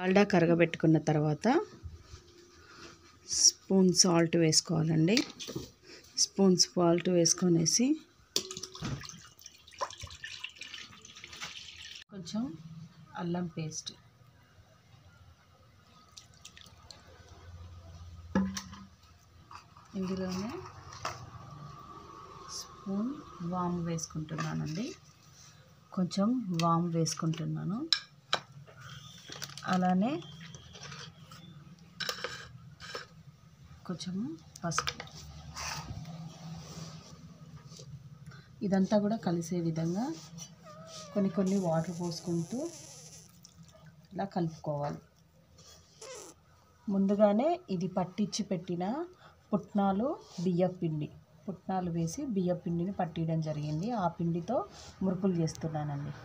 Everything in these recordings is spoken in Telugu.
డాల్డా కరగబెట్టుకున్న తర్వాత స్పూన్ సాల్ట్ వేసుకోవాలండి. స్పూన్ సాల్ట్ వేసుకొనేసి కొంచెం అల్లం పేస్ట్, ఇందులోనే స్పూన్ వాము వేసుకుంటున్నానండి. కొంచెం వాము వేసుకుంటున్నాను. అలానే కొంచెం పసుపు. ఇదంతా కూడా కలిసే విధంగా కొన్ని వాటర్ పోసుకుంటూ ఇలా కలుపుకోవాలి. ముందుగానే ఇది పట్టించి పెట్టిన పుట్నాలు వేసి బియ్యం పిండిని పట్టియడం జరిగింది. ఆ పిండితో మురుకులు చేస్తున్నానండి.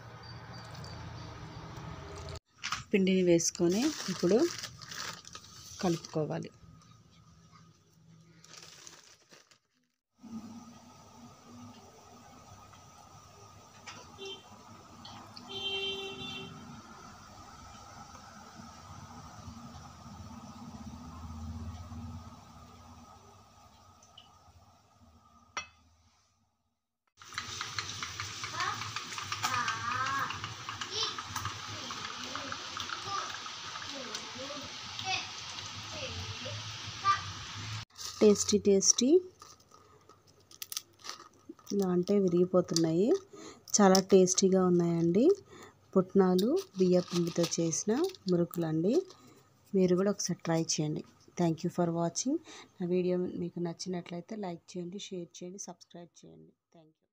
పిండిని వేసుకొని ఇప్పుడు కలుపుకోవాలి. టేస్టీ ఇలా అంటే విరిగిపోతున్నాయి. చాలా టేస్టీగా ఉన్నాయండి. పుట్నాలు బియ్యం పిండితో చేసిన మురుకులండి. మీరు కూడా ఒకసారి ట్రై చేయండి. Thank you for watching. నా వీడియో మీకు నచ్చినట్లయితే లైక్ చేయండి, షేర్ చేయండి, సబ్స్క్రైబ్ చేయండి. Thank you.